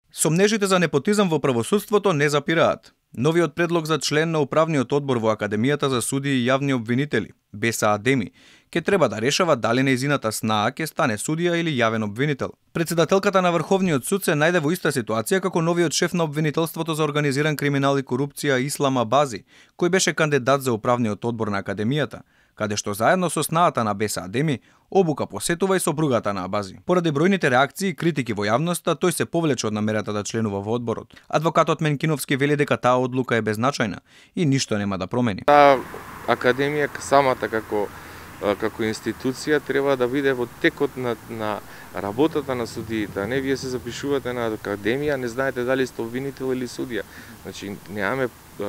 Сомнежите за непотизам во правосудството не запираат. Новиот предлог за член на управниот одбор во Академијата за судии и јавни обвинители, БСАДЕМИ, ќе треба да решава дали нејзината снаа ќе стане судија или јавен обвинител. Председателката на Врховниот суд се најде во иста ситуација како новиот шеф на обвинителството за организиран криминал и корупција Ислам Абази, кој беше кандидат за управниот одбор на Академијата, каде што заедно со снаата на БСАДЕМИ обука посетува и сопругата на Абази. Поради бројните реакции и критики во јавноста, тој се повлече од намерата да членува во одборот. Адвокатот Менкиновски вели дека таа одлука е беззначајна и ништо нема да промени. Таа академија самата како институција треба да биде во текот на работата на судиите. Не вие се запишувате на академија, не знаете дали сте обвинител или судија. Значи немаме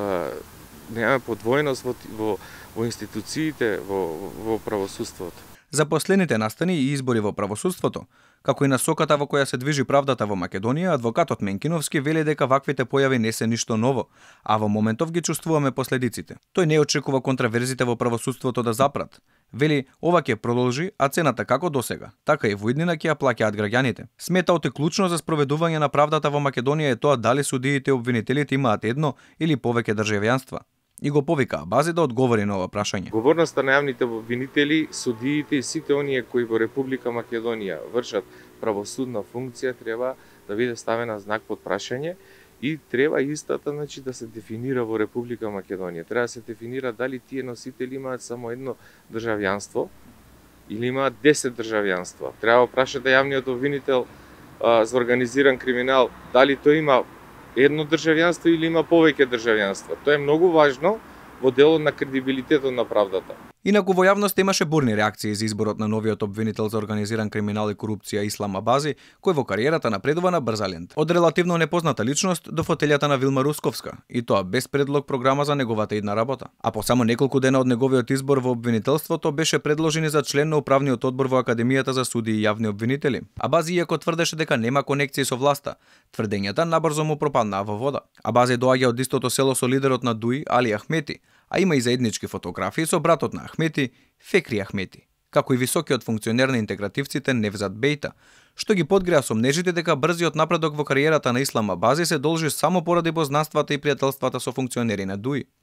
подвојност во институциите, во правосудството. Запослените настани и избори во правосудството, како и насоката во која се движи правдата во Македонија, адвокатот Менкиновски вели дека ваквите појави не се ништо ново, а во моментов ги чувствуваме последиците. Тој не очекува контраверзите во правосудството да запрат. Вели, ова ќе продолжи, а цената како досега, така и во иднина ќе ја плаќаат граѓаните. Смета оти клучно за спроведување на правдата во Македонија е тоа дали судиите и обвинителите имаат едно или повеќе државјанства. И го повика Абази да одговори на ова прашање. Говорноста на јавните обвинители, судиите и сите оние кои во Република Македонија вршат правосудна функција треба да биде ставена знак под прашање и треба истата да се дефинира во Република Македонија. Треба да се дефинира дали тие носители имаат само едно државјанство или имаат 10 државјанства. Треба да прашате јавниот обвинител за организиран криминал дали тој има едно државјанство или има повеќе државјанства. Тоа е многу важно во делот на кредибилитетот на правдата. Инаку во јавноста имаше бурни реакции за изборот на новиот обвинител за организиран криминал и корупција Ислам Абази, кој во кариерата напредува на брза лента. Од релативно непозната личност до фотелјата на Вилма Русковска, и тоа без предлог програма за неговата идна работа. А по само неколку дена од неговиот избор во обвинителството беше предложени за член на управниот одбор во Академијата за судии и јавни обвинители. Абази иако тврдеше дека нема конекции со власта, тврдењата набрзо му пропаднаа во вода. Абази доаѓа од истото село со лидерот на ДУИ Али Ахмети, а има и заеднички фотографии со братот на Ахмети, Фекри Ахмети, како и високиот функционер на интегративците Невзат Бејта, што ги подгреа сомнежите дека брзиот напредок во кариерата на Ислам Абази се должи само поради познанствата и пријателствата со функционери на ДУИ.